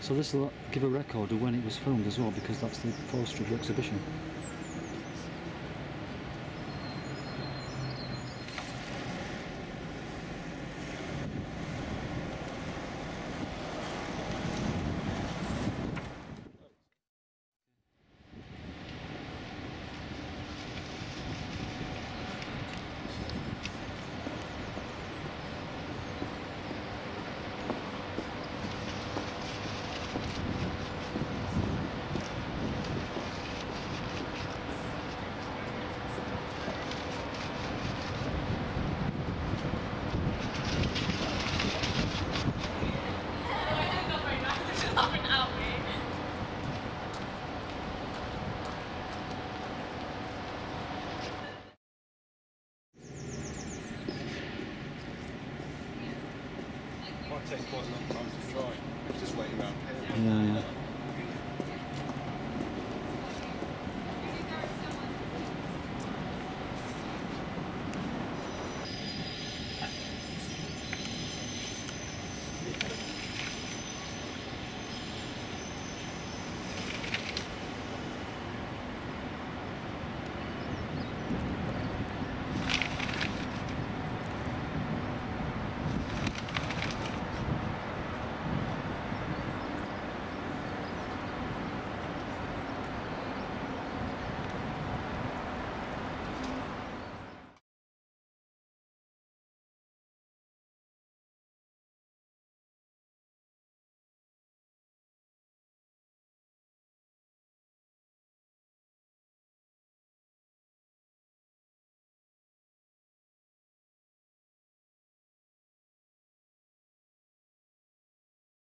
So this will give a record of when it was filmed as well, because that's the poster of the exhibition. Might take quite a long time to dry. It's just waiting around here. Yeah, yeah.